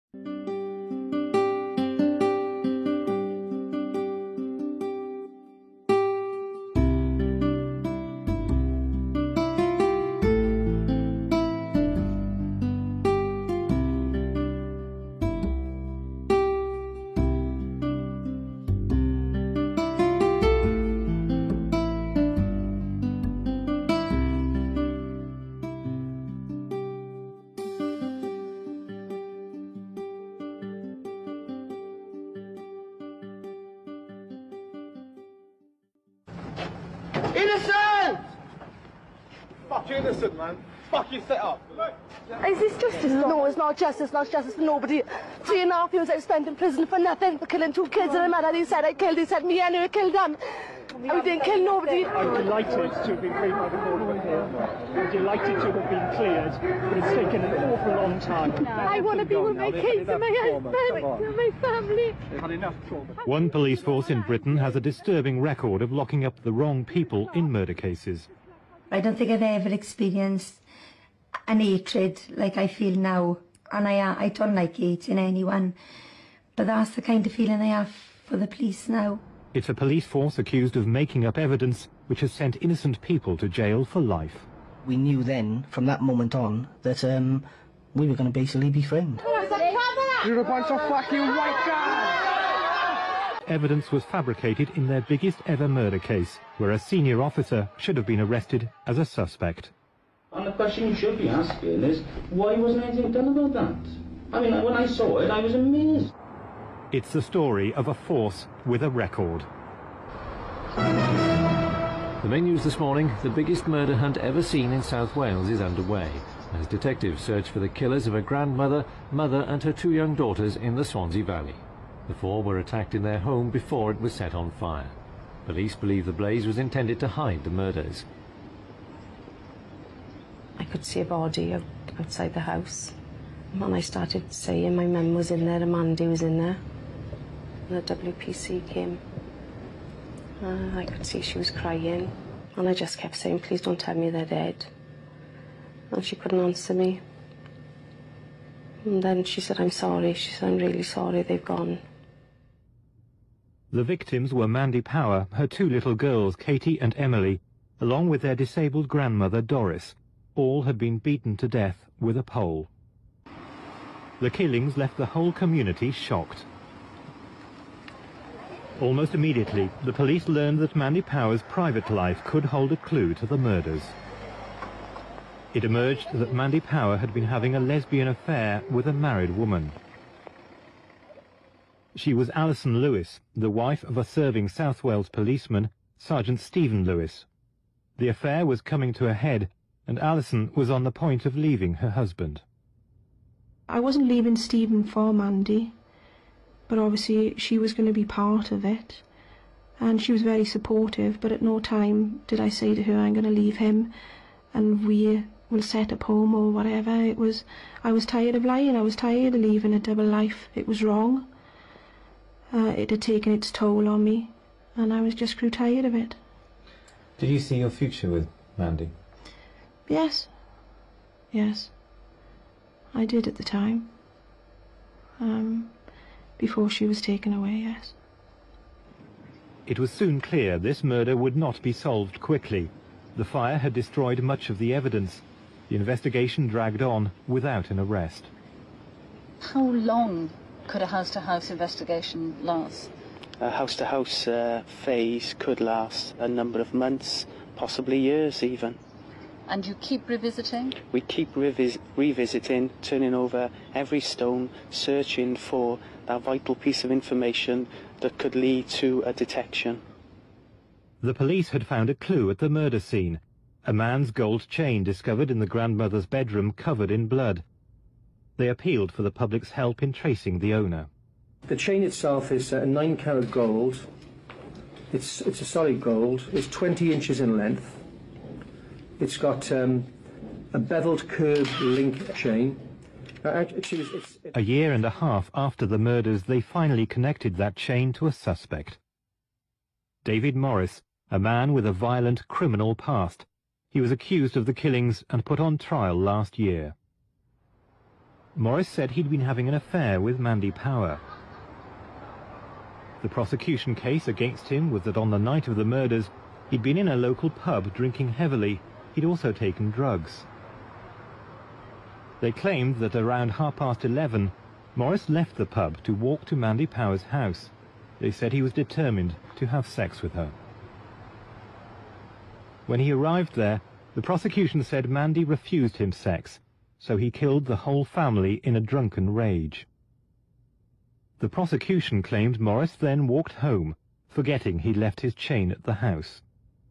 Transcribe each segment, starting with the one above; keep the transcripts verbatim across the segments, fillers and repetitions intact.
Innocent! Fuck you, innocent, man. Fuck you, set up. Is this justice? No, it's not justice. Not justice for nobody. Three and a half years I've spent in prison for nothing, for killing two kids and a mother. He said I killed. He said me and I killed them. I didn't kill nobody. I'm delighted to have been freed by the court of appeal. I'm delighted to have been cleared, but it's taken an awful long time. No. I want to be with my kids and my husband and my family. They've had enough trauma. One police force in Britain has a disturbing record of locking up the wrong people in murder cases. I don't think I've ever experienced an hatred like I feel now, and I, I don't like hating anyone, but that's the kind of feeling I have for the police now. It's a police force accused of making up evidence which has sent innocent people to jail for life. We knew then, from that moment on, that um, we were going to basically be framed. You're a bunch of fucking white guys! Evidence was fabricated in their biggest ever murder case, where a senior officer should have been arrested as a suspect. And the question you should be asking is, why wasn't anything done about that? I mean, when I saw it, I was amazed. It's the story of a force with a record. The main news this morning: the biggest murder hunt ever seen in South Wales is underway, as detectives search for the killers of a grandmother, mother and her two young daughters in the Swansea Valley. The four were attacked in their home before it was set on fire. Police believe the blaze was intended to hide the murders. I could see a body out, outside the house, and I started saying my mum was in there and Mandy was in there. And the W P C came. Uh, I could see she was crying, and I just kept saying, please don't tell me they're dead. And she couldn't answer me. And then she said, I'm sorry. She said, I'm really sorry, they've gone. The victims were Mandy Power, her two little girls, Katie and Emily, along with their disabled grandmother, Doris. All had been beaten to death with a pole. The killings left the whole community shocked. Almost immediately, the police learned that Mandy Power's private life could hold a clue to the murders. It emerged that Mandy Power had been having a lesbian affair with a married woman. She was Alison Lewis, the wife of a serving South Wales policeman, Sergeant Stephen Lewis. The affair was coming to a head, and Alison was on the point of leaving her husband. I wasn't leaving Stephen for Mandy, but obviously she was going to be part of it, and she was very supportive, but at no time did I say to her, I'm going to leave him and we will set up home or whatever. It was, I was tired of lying, I was tired of leaving a double life. It was wrong. Uh, it had taken its toll on me, and I was just grew tired of it. Did you see your future with Mandy? Yes. Yes. I did at the time. Um, before she was taken away, yes. It was soon clear this murder would not be solved quickly. The fire had destroyed much of the evidence. The investigation dragged on without an arrest. How long could a house-to-house investigation last? A house-to-house uh, phase could last a number of months, possibly years even. And you keep revisiting? We keep revis revisiting, turning over every stone, searching for that vital piece of information that could lead to a detection. The police had found a clue at the murder scene, a man's gold chain discovered in the grandmother's bedroom covered in blood. They appealed for the public's help in tracing the owner. The chain itself is uh, nine carat gold. It's, it's a solid gold. It's twenty inches in length. It's got um, a beveled curved link chain. Uh, actually, it's, it's, it's... A year and a half after the murders, they finally connected that chain to a suspect. Dai Morris, a man with a violent criminal past. He was accused of the killings and put on trial last year. Morris said he'd been having an affair with Mandy Power. The prosecution case against him was that on the night of the murders, he'd been in a local pub drinking heavily. He'd also taken drugs. They claimed that around half past eleven, Morris left the pub to walk to Mandy Power's house. They said he was determined to have sex with her. When he arrived there, the prosecution said Mandy refused him sex, so he killed the whole family in a drunken rage. The prosecution claimed Morris then walked home, forgetting he'd left his chain at the house.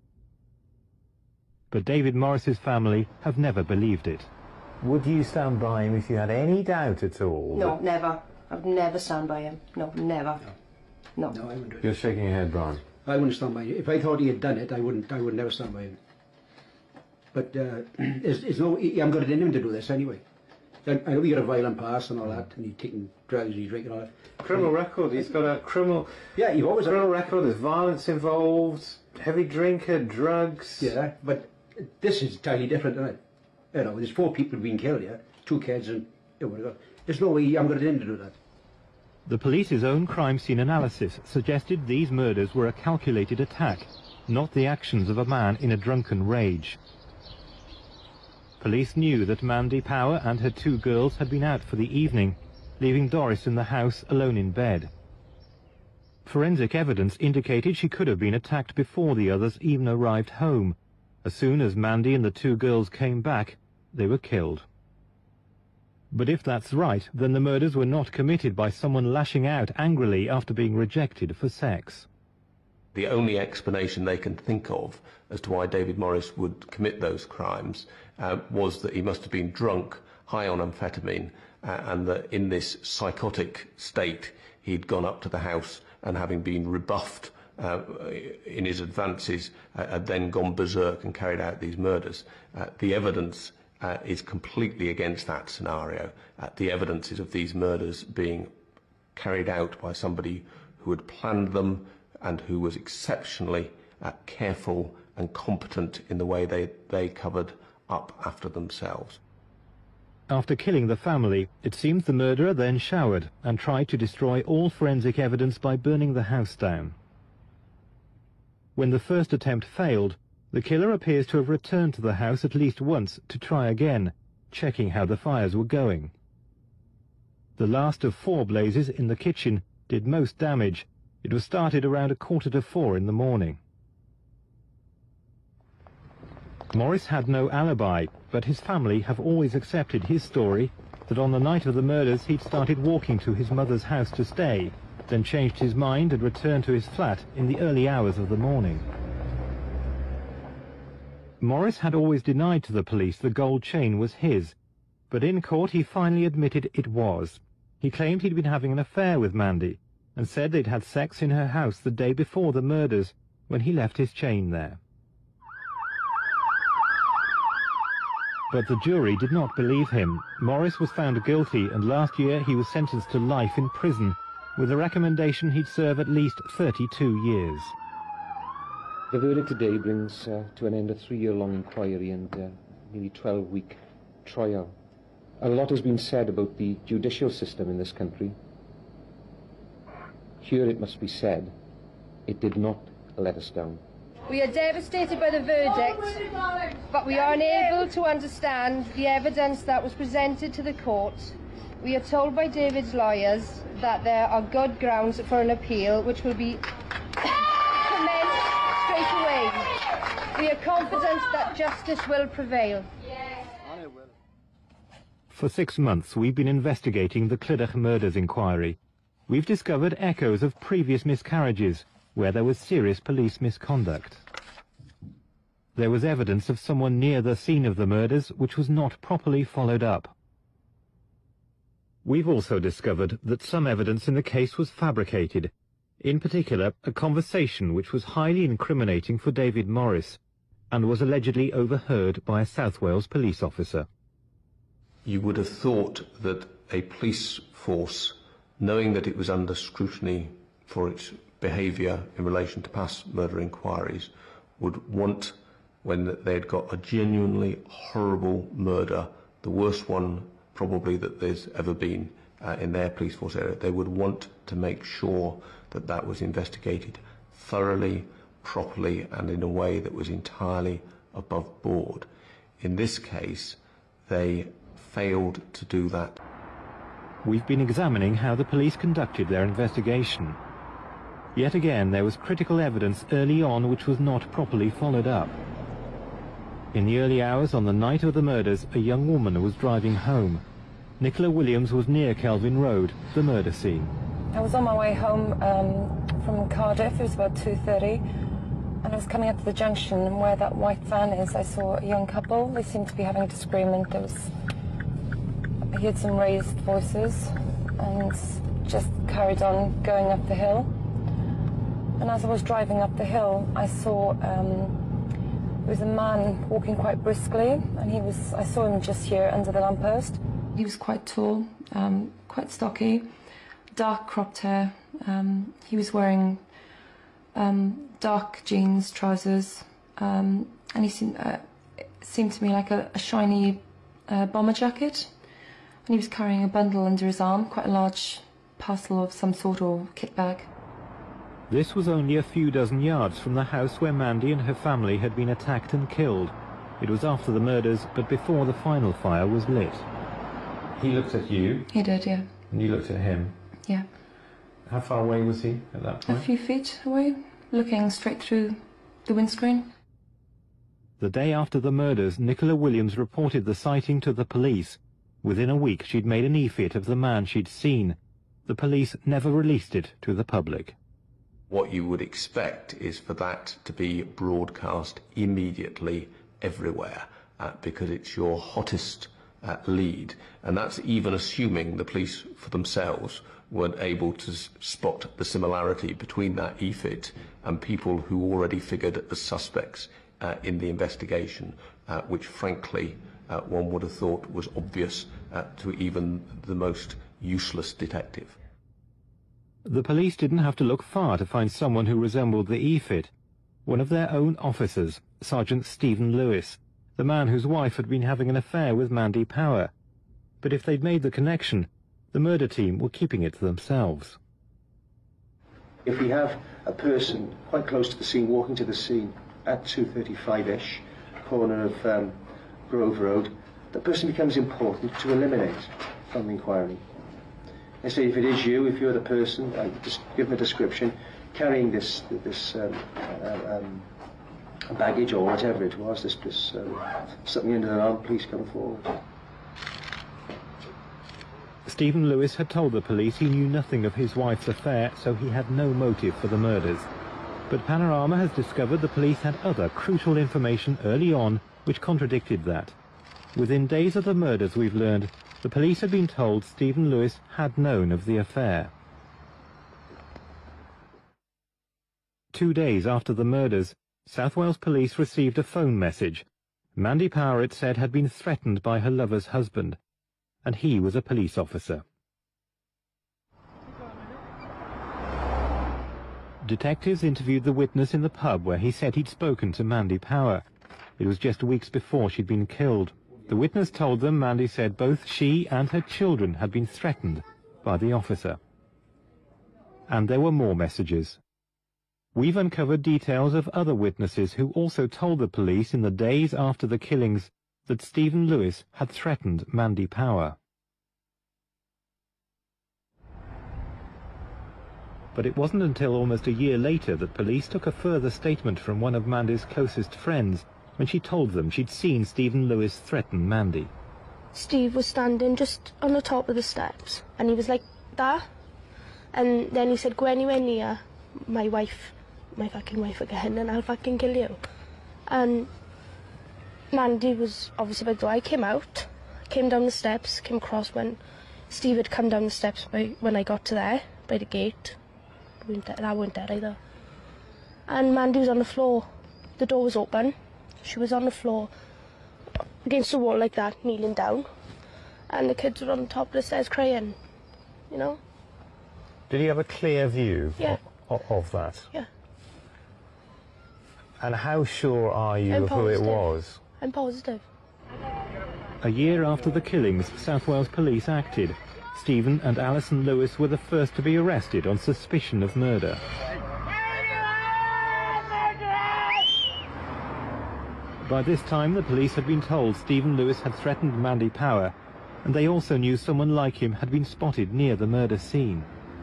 But David Morris's family have never believed it. Would you stand by him if you had any doubt at all? No, never. I would never stand by him. No, never. No. No, I wouldn't do it. You're shaking your head, Brian. I wouldn't stand by him. If I thought he had done it, I wouldn't. I would never stand by him. But uh, it's, it's no. He, I'm got it in him to do this anyway. I, I know he got a violent past and all that, and he's taking drugs, he's drinking all that. Criminal record. He's got a criminal. Yeah, you've always criminal record. There's violence involved. Heavy drinker, drugs. Yeah, but this is entirely different, isn't it? You know, there's four people being killed here, two kids, and oh my God, there's no way I'm got it in to do that. The police's own crime scene analysis suggested these murders were a calculated attack, not the actions of a man in a drunken rage. Police knew that Mandy Power and her two girls had been out for the evening, leaving Doris in the house alone in bed. Forensic evidence indicated she could have been attacked before the others even arrived home. As soon as Mandy and the two girls came back, they were killed. But if that's right, then the murders were not committed by someone lashing out angrily after being rejected for sex. The only explanation they can think of as to why David Morris would commit those crimes uh, was that he must have been drunk, high on amphetamine, uh, and that in this psychotic state he'd gone up to the house and, having been rebuffed uh, in his advances, uh, had then gone berserk and carried out these murders. Uh, the evidence uh, is completely against that scenario. Uh, the evidence is of these murders being carried out by somebody who had planned them and who was exceptionally uh, careful and competent in the way they, they covered up after themselves. After killing the family, it seems the murderer then showered and tried to destroy all forensic evidence by burning the house down. When the first attempt failed, the killer appears to have returned to the house at least once to try again, checking how the fires were going. The last of four blazes in the kitchen did most damage. It was started around a quarter to four in the morning. Morris had no alibi, but his family have always accepted his story that on the night of the murders he'd started walking to his mother's house to stay, then changed his mind and returned to his flat in the early hours of the morning. Morris had always denied to the police the gold chain was his, but in court he finally admitted it was. He claimed he'd been having an affair with Mandy, and said they'd had sex in her house the day before the murders, when he left his chain there. But the jury did not believe him. Morris was found guilty, and last year he was sentenced to life in prison, with a recommendation he'd serve at least thirty-two years. The verdict today brings uh, to an end a three-year-long inquiry and uh, nearly twelve-week trial. A lot has been said about the judicial system in this country. Here it must be said, it did not let us down. We are devastated by the verdict, but we are unable to understand the evidence that was presented to the court. We are told by David's lawyers that there are good grounds for an appeal, which will be commenced straight away. We are confident that justice will prevail. For six months we've been investigating the Clydach murders inquiry. We've discovered echoes of previous miscarriages, where there was serious police misconduct. There was evidence of someone near the scene of the murders which was not properly followed up. We've also discovered that some evidence in the case was fabricated, in particular a conversation which was highly incriminating for David Morris, and was allegedly overheard by a South Wales police officer. You would have thought that a police force, knowing that it was under scrutiny for its behaviour in relation to past murder inquiries, would want, when they had got a genuinely horrible murder, the worst one probably that there's ever been uh, in their police force area. They would want to make sure that that was investigated thoroughly, properly, and in a way that was entirely above board. In this case, they failed to do that. We've been examining how the police conducted their investigation. Yet again, there was critical evidence early on which was not properly followed up. In the early hours on the night of the murders, a young woman was driving home. Nicola Williams was near Kelvin Road, the murder scene. I was on my way home um, from Cardiff. It was about two thirty, and I was coming up to the junction, and where that white van is, I saw a young couple. They seemed to be having a disagreement. There was, I heard some raised voices, and just carried on going up the hill. And as I was driving up the hill, I saw um, there was a man walking quite briskly, and he was. I saw him just here under the lamppost. He was quite tall, um, quite stocky, dark cropped hair. Um, he was wearing um, dark jeans, trousers, um, and he seemed, uh, seemed to me like a, a shiny uh, bomber jacket. And he was carrying a bundle under his arm, quite a large parcel of some sort or kit bag. This was only a few dozen yards from the house where Mandy and her family had been attacked and killed. It was after the murders, but before the final fire was lit. He looked at you? He did, yeah. And you looked at him? Yeah. How far away was he at that point? A few feet away, looking straight through the windscreen. The day after the murders, Nicola Williams reported the sighting to the police. Within a week, she'd made an e-fit of the man she'd seen. The police never released it to the public. What you would expect is for that to be broadcast immediately everywhere, uh, because it's your hottest uh, lead, and that's even assuming the police for themselves weren't able to s spot the similarity between that e-fit and people who already figured as suspects uh, in the investigation, uh, which frankly uh, one would have thought was obvious uh, to even the most useless detective. The police didn't have to look far to find someone who resembled the e-fit. One of their own officers, Sergeant Stephen Lewis, the man whose wife had been having an affair with Mandy Power. But if they'd made the connection, the murder team were keeping it to themselves. If we have a person quite close to the scene, walking to the scene at two thirty-five-ish, corner of um, Grove Road, the person becomes important to eliminate from the inquiry. I say if it is you, if you're the person, I just give them a description, carrying this this um, um, baggage or whatever it was, this, this um, something under their arm, please come forward. Stephen Lewis had told the police he knew nothing of his wife's affair, so he had no motive for the murders. But Panorama has discovered the police had other crucial information early on which contradicted that. Within days of the murders, we've learned, the police had been told Stephen Lewis had known of the affair. Two days after the murders, South Wales Police received a phone message. Mandy Power, it said, had been threatened by her lover's husband, and he was a police officer. Detectives interviewed the witness in the pub where he said he'd spoken to Mandy Power. It was just weeks before she'd been killed. The witness told them Mandy said both she and her children had been threatened by the officer. And there were more messages. We've uncovered details of other witnesses who also told the police in the days after the killings that Stephen Lewis had threatened Mandy Power. But it wasn't until almost a year later that police took a further statement from one of Mandy's closest friends when she told them she'd seen Stephen Lewis threaten Mandy. Steve was standing just on the top of the steps, and he was like that, and then he said, go anywhere near my wife, my fucking wife again, and I'll fucking kill you. And Mandy was obviously by the door. I came out, came down the steps, came across when Steve had come down the steps by, when I got to there, by the gate. That weren't there either. And Mandy was on the floor. The door was open. She was on the floor, against the wall like that, kneeling down. And the kids were on the top of the stairs crying, you know? Did he have a clear view yeah. of, of that? Yeah. And how sure are you I'm of positive. who it was? I'm positive. A year after the killings, South Wales police acted. Stephen and Alison Lewis were the first to be arrested on suspicion of murder. By this time, the police had been told Stephen Lewis had threatened Mandy Power, and they also knew someone like him had been spotted near the murder scene.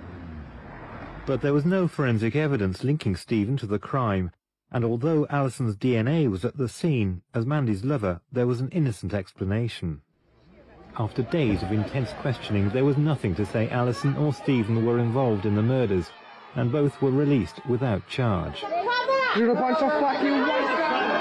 But there was no forensic evidence linking Stephen to the crime, and although Alison's D N A was at the scene, as Mandy's lover, there was an innocent explanation. After days of intense questioning, there was nothing to say Alison or Stephen were involved in the murders, and both were released without charge. You're a bunch of fucking white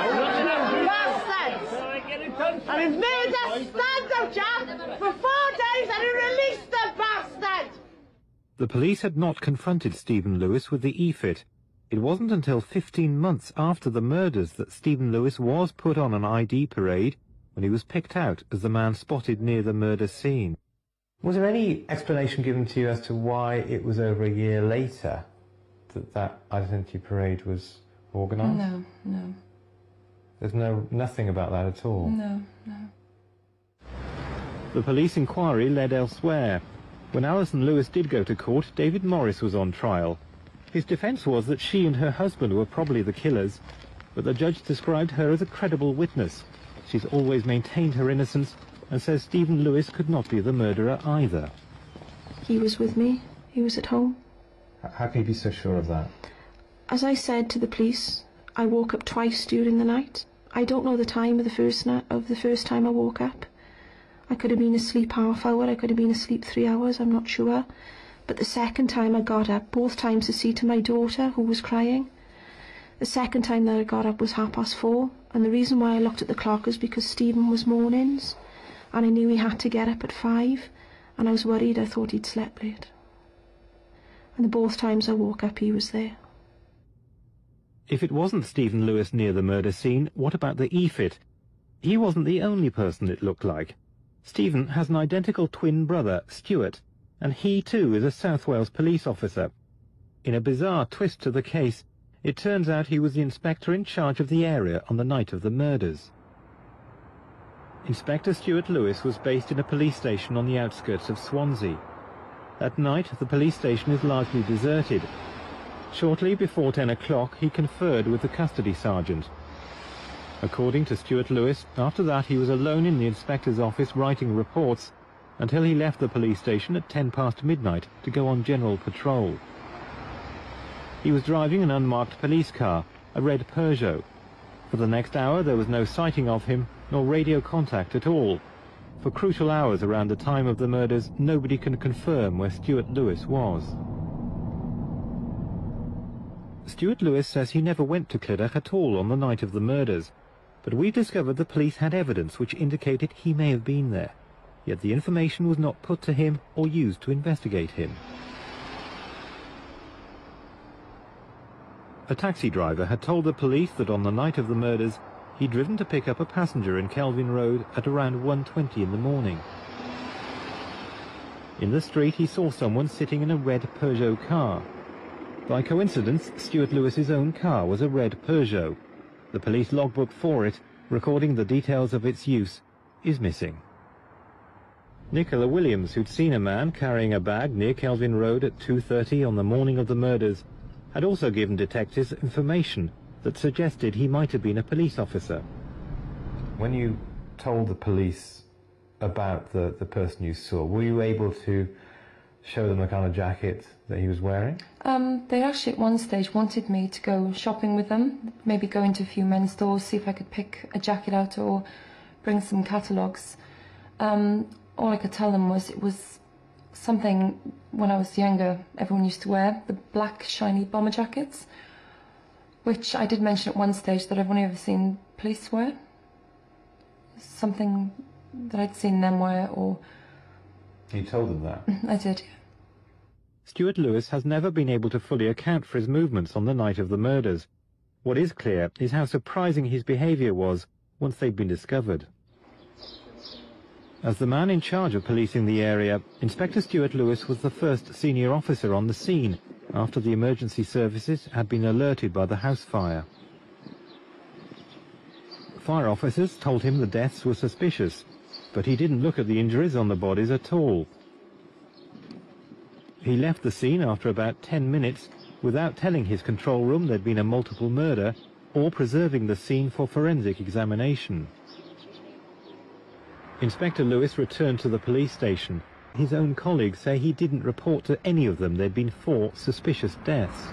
bastards! And he's made us stand up, Jack, for four days and he released the bastard! The police had not confronted Stephen Lewis with the E F I T. It wasn't until fifteen months after the murders that Stephen Lewis was put on an I D parade when he was picked out as the man spotted near the murder scene. Was there any explanation given to you as to why it was over a year later that that identity parade was organised? No, no. There's no nothing about that at all? No, no. The police inquiry led elsewhere. When Alison Lewis did go to court, David Morris was on trial. His defence was that she and her husband were probably the killers, but the judge described her as a credible witness. She's always maintained her innocence and says Stephen Lewis could not be the murderer either. He was with me. He was at home. How can you be so sure of that? As I said to the police, I woke up twice during the night. I don't know the time of the first night of the first time I woke up. I could have been asleep half hour, I could have been asleep three hours, I'm not sure. But the second time I got up, both times to see to my daughter, who was crying. The second time that I got up was half past four, and the reason why I looked at the clock is because Stephen was mornings, and I knew he had to get up at five, and I was worried, I thought he'd slept late. And the both times I woke up, he was there. If it wasn't Stephen Lewis near the murder scene, what about the E F I T? He wasn't the only person it looked like. Stephen has an identical twin brother, Stuart, and he too is a South Wales police officer. In a bizarre twist to the case, it turns out he was the inspector in charge of the area on the night of the murders. Inspector Stuart Lewis was based in a police station on the outskirts of Swansea. At night, the police station is largely deserted. Shortly before ten o'clock, he conferred with the custody sergeant. According to Stuart Lewis, after that he was alone in the inspector's office writing reports until he left the police station at ten past midnight to go on general patrol. He was driving an unmarked police car, a red Peugeot. For the next hour there was no sighting of him, nor radio contact at all. For crucial hours around the time of the murders, nobody can confirm where Stuart Lewis was. Stuart Lewis says he never went to Clydach at all on the night of the murders, but we discovered the police had evidence which indicated he may have been there, yet the information was not put to him or used to investigate him. A taxi driver had told the police that on the night of the murders he'd driven to pick up a passenger in Kelvin Road at around one twenty in the morning. In the street he saw someone sitting in a red Peugeot car. By coincidence, Stuart Lewis's own car was a red Peugeot. The police logbook for it, recording the details of its use, is missing. Nicola Williams, who'd seen a man carrying a bag near Kelvin Road at two thirty on the morning of the murders, had also given detectives information that suggested he might have been a police officer. When you told the police about the, the person you saw, were you able to show them the kind of jacket that he was wearing? Um, they actually at one stage wanted me to go shopping with them, maybe go into a few men's stores, see if I could pick a jacket out or bring some catalogues. Um, all I could tell them was it was something when I was younger everyone used to wear, the black shiny bomber jackets, which I did mention at one stage that I've only ever seen police wear. Something that I'd seen them wear, or... You told them that? I did, yeah. Stuart Lewis has never been able to fully account for his movements on the night of the murders. What is clear is how surprising his behaviour was once they'd been discovered. As the man in charge of policing the area, Inspector Stuart Lewis was the first senior officer on the scene after the emergency services had been alerted by the house fire. Fire officers told him the deaths were suspicious. but he didn't look at the injuries on the bodies at all. He left the scene after about ten minutes without telling his control room there'd been a multiple murder or preserving the scene for forensic examination. Inspector Lewis returned to the police station. His own colleagues say he didn't report to any of them there'd been four suspicious deaths.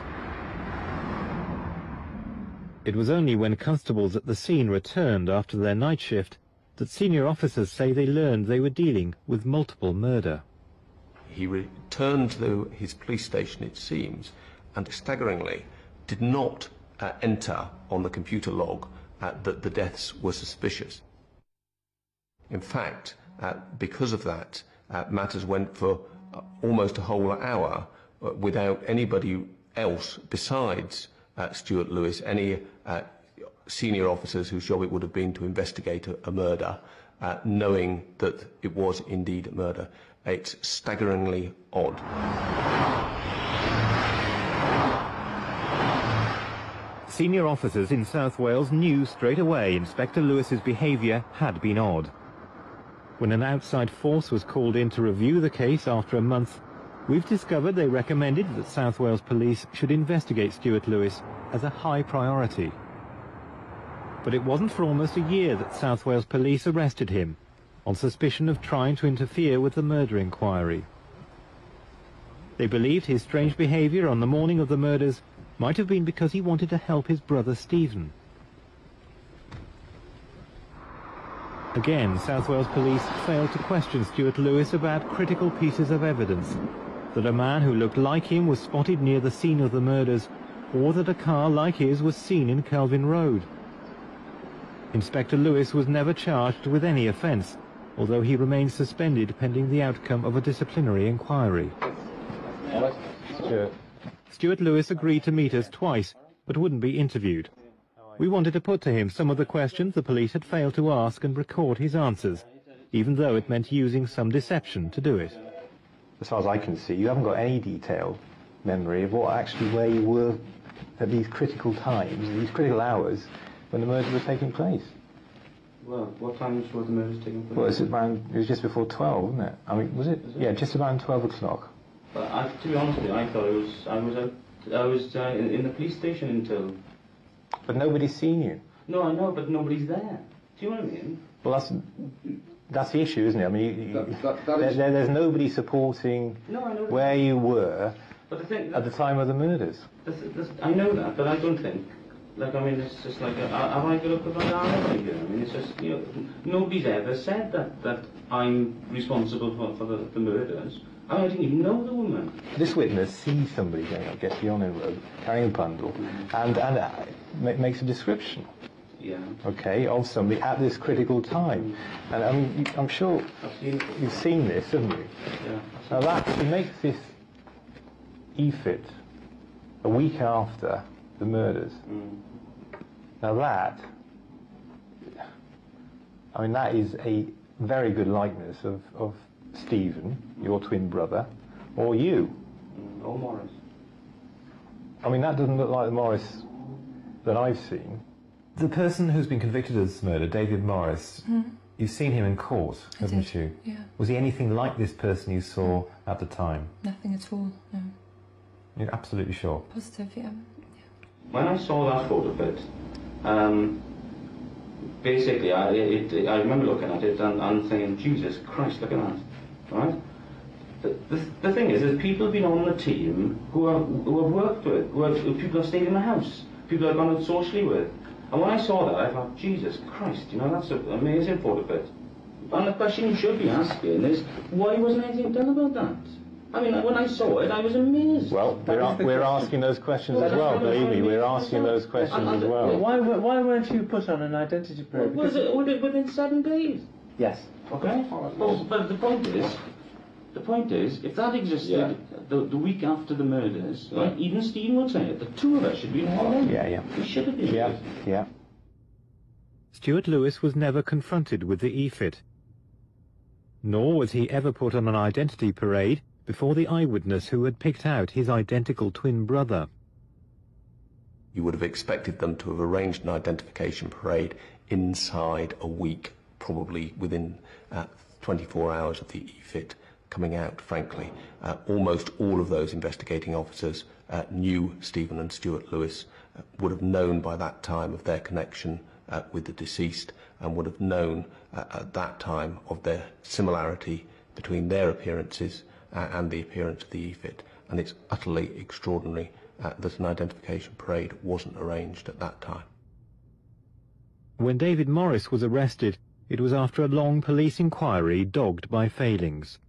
It was only when constables at the scene returned after their night shift that senior officers say they learned they were dealing with multiple murder. He returned to his police station, it seems, and staggeringly did not uh, enter on the computer log uh, that the deaths were suspicious. In fact, uh, because of that, uh, matters went for uh, almost a whole hour uh, without anybody else besides uh, Stuart Lewis, any uh, senior officers whose job it would have been to investigate a, a murder, uh, knowing that it was indeed a murder. It's staggeringly odd. Senior officers in South Wales knew straight away Inspector Lewis's behaviour had been odd. When an outside force was called in to review the case after a month, we've discovered they recommended that South Wales Police should investigate Stuart Lewis as a high priority. But it wasn't for almost a year that South Wales Police arrested him on suspicion of trying to interfere with the murder inquiry. They believed his strange behaviour on the morning of the murders might have been because he wanted to help his brother Stephen. Again, South Wales Police failed to question Stuart Lewis about critical pieces of evidence, that a man who looked like him was spotted near the scene of the murders, or that a car like his was seen in Kelvin Road. Inspector Lewis was never charged with any offence, although he remains suspended pending the outcome of a disciplinary inquiry. Stuart. Stuart Lewis agreed to meet us twice, but wouldn't be interviewed. We wanted to put to him some of the questions the police had failed to ask and record his answers, even though it meant using some deception to do it. As far as I can see, you haven't got any detailed memory of what actually where you were at these critical times, these critical hours, when the murder was taking place. Well, what time was the murder taking place? Well, it was, around, it was just before twelve, wasn't it? I mean, was it? Was it? Yeah, just around twelve o'clock. But I, to be honest with you, I thought it was, I was, out, I was uh, in, in the police station until... But nobody's seen you. No, I know, but nobody's there. Do you know what I mean? Well, that's that's the issue, isn't it? I mean, you, that, that, that there, is... there, there's nobody supporting no, I know where you were but the thing, at the time of the murders. That's, that's, I know that, but I don't think... Like, I mean, it's just like, uh, have I got to put my arm over here? I mean, it's just, you know, nobody's ever said that, that I'm responsible for, for the, the murders. I, mean, I didn't even know the woman. This witness sees somebody going up Get Beyond the Road, carrying a bundle, and, and uh, makes a description. Yeah. Okay, of somebody at this critical time. Mm. And I mean, I'm sure you've seen this, haven't you? Yeah. Now that, he makes this E F I T a week after the murders. Mm. Now that, I mean, that is a very good likeness of, of Stephen, your twin brother, or you. Mm, or Morris. I mean, that doesn't look like the Morris that I've seen. The person who's been convicted of this murder, David Morris, mm. you've seen him in court, I haven't did. you? Yeah. Was he anything like this person you saw at the time? Nothing at all, no. You're absolutely sure? Positive, yeah. When I saw that photo of it, um, basically, I, it, it, I remember looking at it and, and thinking, Jesus Christ, look at that, right? The, the, the thing is, is people have been on the team who have, who have worked with, who, have, who people have stayed in the house, people I've gone out socially with. And when I saw that, I thought, Jesus Christ, you know, that's an amazing photo of it. And the question you should be asking is, why wasn't anything done about that? I mean, when I saw it, I was amazed. Well, we're, a we're asking those questions well, as well, believe me, we're asking those questions as well. Why, why weren't you put on an identity parade? Was it, was it within seven days? Yes. Okay. Well, but the point is, the point is, if that existed yeah. the, the week after the murders, yeah. right, even Stephen would say it, the two of us should be involved. Yeah, yeah. We should have been. Yeah, yeah. Stuart Lewis was never confronted with the E F I T. Nor was he ever put on an identity parade before the eyewitness who had picked out his identical twin brother. You would have expected them to have arranged an identification parade inside a week probably within uh, twenty-four hours of the E F I T coming out, frankly. Uh, almost all of those investigating officers uh, knew Stephen and Stuart Lewis, uh, would have known by that time of their connection uh, with the deceased, and would have known uh, at that time of their similarity between their appearances uh, and the appearance of the E F I T. And it's utterly extraordinary uh, that an identification parade wasn't arranged at that time. When David Morris was arrested, it was after a long police inquiry dogged by failings.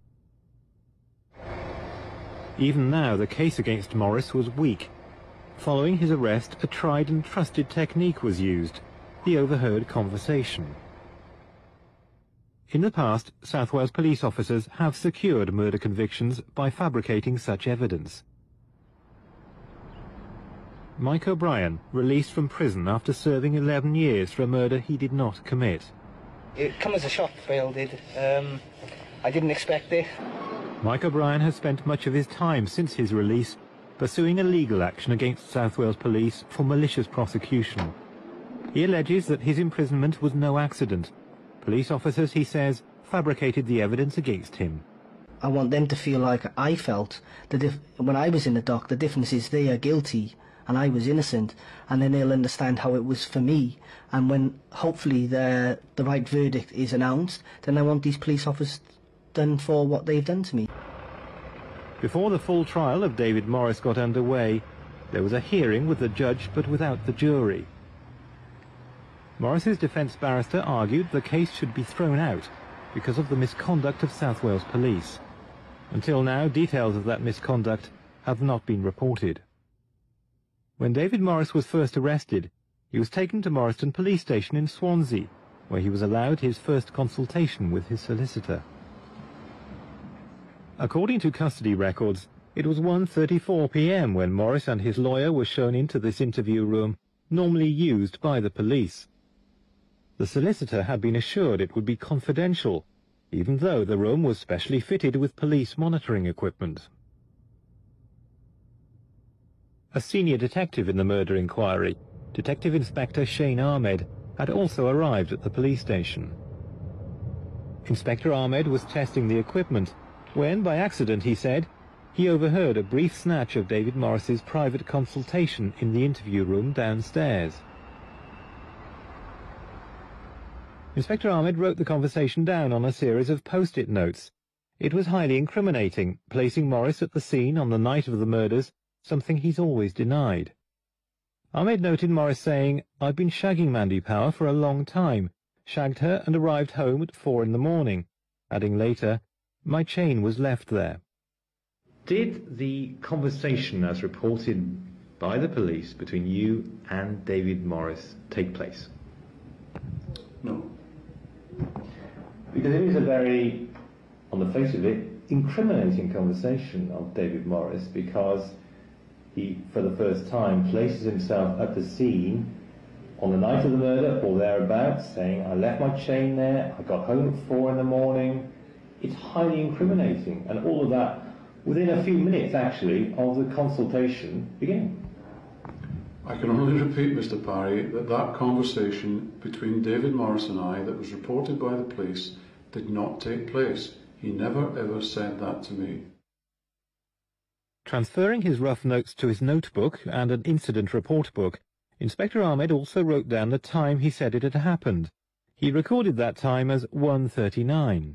Even now, the case against Morris was weak. Following his arrest, a tried and trusted technique was used, the overheard conversation. In the past, South Wales police officers have secured murder convictions by fabricating such evidence. Mike O'Brien, released from prison after serving eleven years for a murder he did not commit. It come as a shock, Phil did. Um, I didn't expect it. Mike O'Brien has spent much of his time since his release pursuing a legal action against South Wales Police for malicious prosecution. He alleges that his imprisonment was no accident. Police officers, he says, fabricated the evidence against him. I want them to feel like I felt that if, when I was in the dock, the difference is they are guilty and I was innocent, and then they'll understand how it was for me. And when hopefully the the right verdict is announced, then I want these police officers done for what they've done to me. Before the full trial of David Morris got underway, there was a hearing with the judge but without the jury. Morris's defence barrister argued the case should be thrown out because of the misconduct of South Wales Police. Until now, details of that misconduct have not been reported. When David Morris was first arrested, he was taken to Morriston Police Station in Swansea, where he was allowed his first consultation with his solicitor. According to custody records, it was one thirty-four p m when Morris and his lawyer were shown into this interview room, normally used by the police. The solicitor had been assured it would be confidential, even though the room was specially fitted with police monitoring equipment. A senior detective in the murder inquiry, Detective Inspector Shane Ahmed, had also arrived at the police station. Inspector Ahmed was testing the equipment when, by accident, he said, he overheard a brief snatch of David Morris's private consultation in the interview room downstairs. Inspector Ahmed wrote the conversation down on a series of post-it notes. It was highly incriminating, placing Morris at the scene on the night of the murders, something he's always denied. Ahmed noted Morris saying, "I've been shagging Mandy Power for a long time, shagged her and arrived home at four in the morning," adding later, "My chain was left there." Did the conversation as reported by the police between you and David Morris take place? No. Because it is a very, on the face of it, incriminating conversation of David Morris, because he, for the first time, places himself at the scene on the night of the murder or thereabouts, saying, "I left my chain there, I got home at four in the morning." It's highly incriminating, and all of that within a few minutes, actually, of the consultation beginning. I can only repeat, Mister Parry, that that conversation between David Morris and I that was reported by the police did not take place. He never ever said that to me. Transferring his rough notes to his notebook and an incident report book, Inspector Ahmed also wrote down the time he said it had happened. He recorded that time as one thirty-nine.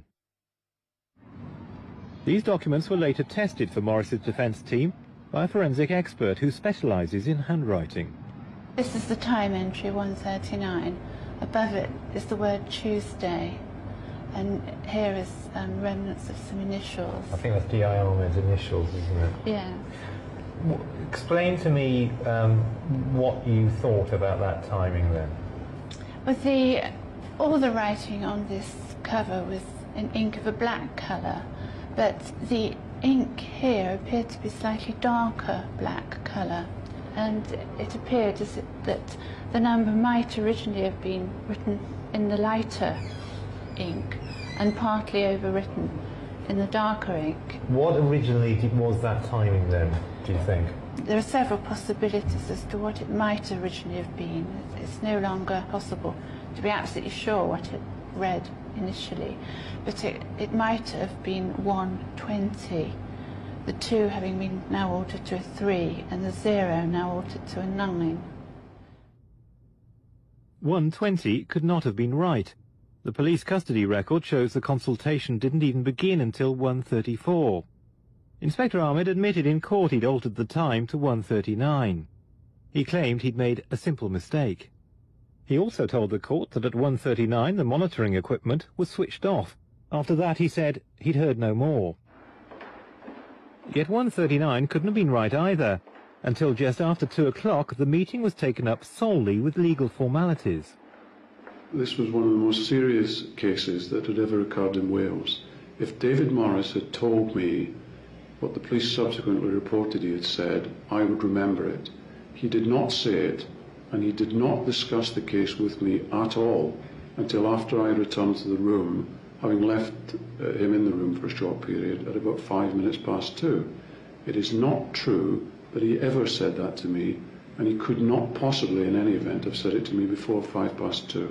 These documents were later tested for Morris's defence team by a forensic expert who specialises in handwriting. This is the time entry, one thirty-nine. Above it is the word Tuesday, and here is um, remnants of some initials. I think that's D I Ahmed's initials, isn't it? Yeah. W explain to me um, what you thought about that timing then. Well, the, all the writing on this cover was in ink of a black colour, but the ink here appeared to be slightly darker black colour, and it appeared as if that the number might originally have been written in the lighter ink and partly overwritten in the darker ink. What originally did, was that timing then, do you think? There are several possibilities as to what it might originally have been. It's no longer possible to be absolutely sure what it read initially, but it, it might have been one twenty. The two having been now altered to a three, and the zero now altered to a nine. one twenty could not have been right. The police custody record shows the consultation didn't even begin until one thirty-four. Inspector Ahmed admitted in court he'd altered the time to one thirty-nine. He claimed he'd made a simple mistake. He also told the court that at one thirty-nine the monitoring equipment was switched off. After that, he said he'd heard no more. Yet one thirty-nine couldn't have been right either. Until just after two o'clock, the meeting was taken up solely with legal formalities. This was one of the most serious cases that had ever occurred in Wales. If David Morris had told me what the police subsequently reported he had said, I would remember it. He did not say it, and he did not discuss the case with me at all until after I returned to the room, having left uh, him in the room for a short period at about five minutes past two. It is not true that he ever said that to me, and he could not possibly in any event have said it to me before five past two.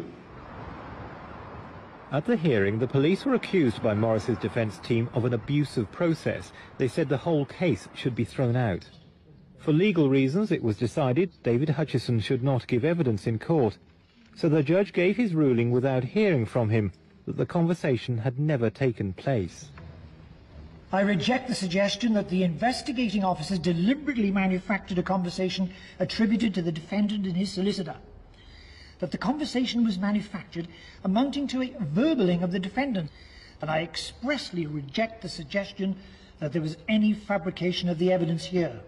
At the hearing, the police were accused by Morris's defence team of an abusive process. They said the whole case should be thrown out. For legal reasons, it was decided David Hutchison should not give evidence in court, so the judge gave his ruling without hearing from him that the conversation had never taken place. I reject the suggestion that the investigating officers deliberately manufactured a conversation attributed to the defendant and his solicitor. That the conversation was manufactured amounting to a verballing of the defendant, and I expressly reject the suggestion that there was any fabrication of the evidence here.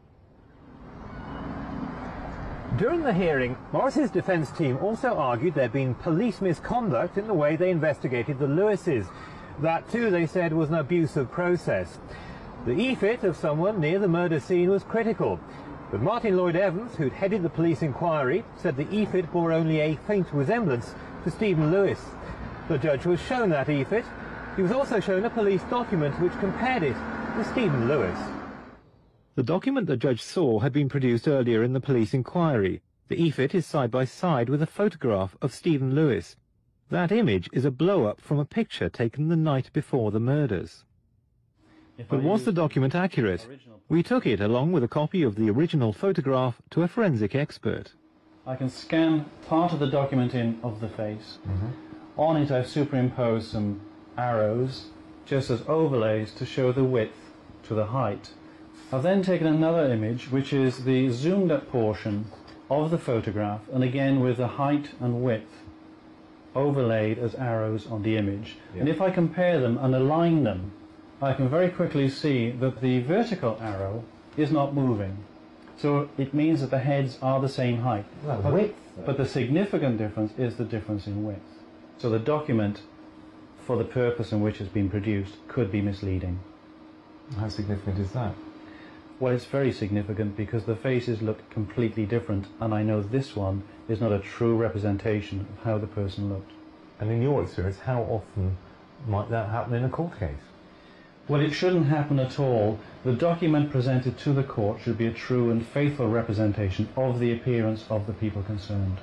During the hearing, Morris's defence team also argued there'd been police misconduct in the way they investigated the Lewises. That too, they said, was an abusive process. The E F I T of someone near the murder scene was critical, but Martin Lloyd Evans, who'd headed the police inquiry, said the E F I T bore only a faint resemblance to Stephen Lewis. The judge was shown that E F I T. He was also shown a police document which compared it with Stephen Lewis. The document the judge saw had been produced earlier in the police inquiry. The E F I T is side by side with a photograph of Stephen Lewis. That image is a blow-up from a picture taken the night before the murders. But was the document accurate? We took it along with a copy of the original photograph to a forensic expert. I can scan part of the document in of the face. Mm-hmm. On it I've superimposed some arrows just as overlays to show the width to the height. I've then taken another image which is the zoomed up portion of the photograph, and again with the height and width overlaid as arrows on the image. Yeah. And if I compare them and align them, I can very quickly see that the vertical arrow is not moving. So it means that the heads are the same height. Well, but, width, but the significant difference is the difference in width. So the document, for the purpose in which it's been produced, could be misleading. How significant is that? Well, it's very significant because the faces look completely different, and I know this one is not a true representation of how the person looked. And in your experience, how often might that happen in a court case? Well, it shouldn't happen at all. The document presented to the court should be a true and faithful representation of the appearance of the people concerned.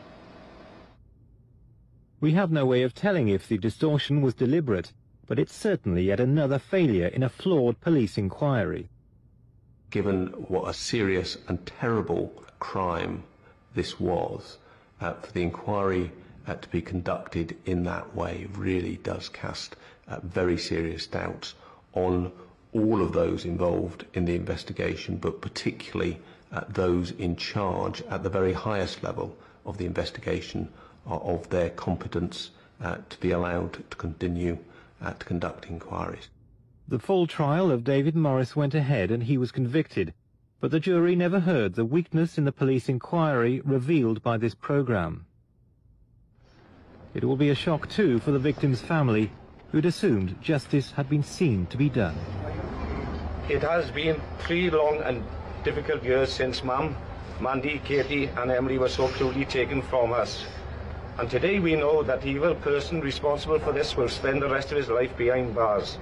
We have no way of telling if the distortion was deliberate, but it's certainly yet another failure in a flawed police inquiry. Given what a serious and terrible crime this was, uh, for the inquiry uh, to be conducted in that way really does cast uh, very serious doubts on all of those involved in the investigation, but particularly uh, those in charge at the very highest level of the investigation uh, of their competence uh, to be allowed to continue uh, to conduct inquiries. The full trial of David Morris went ahead and he was convicted, but the jury never heard the weakness in the police inquiry revealed by this programme. It will be a shock too for the victim's family, who'd assumed justice had been seen to be done. It has been three long and difficult years since Mum, Mandy, Katie and Emily were so cruelly taken from us. And today we know that the evil person responsible for this will spend the rest of his life behind bars.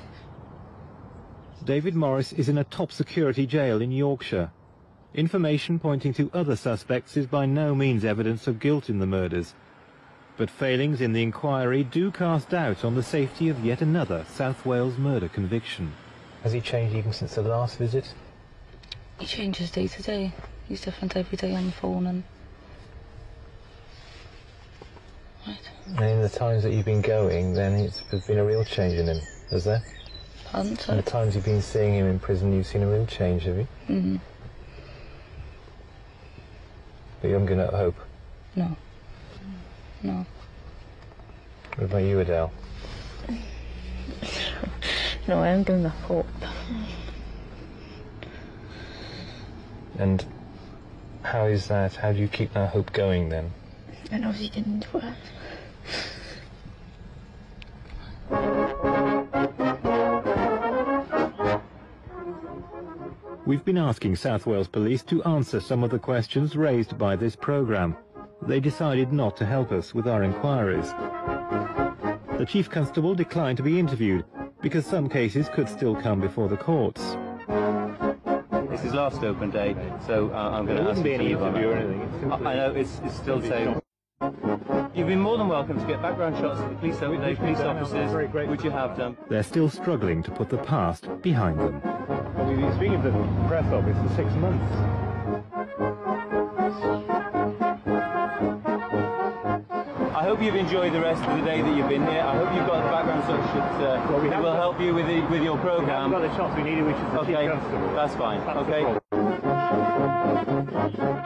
David Morris is in a top-security jail in Yorkshire. Information pointing to other suspects is by no means evidence of guilt in the murders. But failings in the inquiry do cast doubt on the safety of yet another South Wales murder conviction. Has he changed even since the last visit? He changes day to day. He's different every day on the phone and... Right. And in the times that you've been going, then it's, there's been a real change in him, has there? Pardon, And the times you've been seeing him in prison, you've seen a real change, have you? Mm-hmm. But you haven't given up hope? No. No. What about you, Adele? No, I haven't given up hope. And how is that? How do you keep that hope going then? I know he didn't do it. We've been asking South Wales Police to answer some of the questions raised by this programme. They decided not to help us with our inquiries. The Chief Constable declined to be interviewed because some cases could still come before the courts. It's his last open day, so uh, I'm going to ask you to leave on it. I, I know, it's, it's still saying... You've been more than welcome to get background shots of the police open day, police officers, which you have done. They're still struggling to put the past behind them. We've been speaking to the press office for six months. I hope you've enjoyed the rest of the day that you've been here. I hope you've got the background shots that, uh, well, we that will got, help you with, the, with your programme. We've got the shots we needed, which is the okay, Chief Constable. That's fine, That's okay.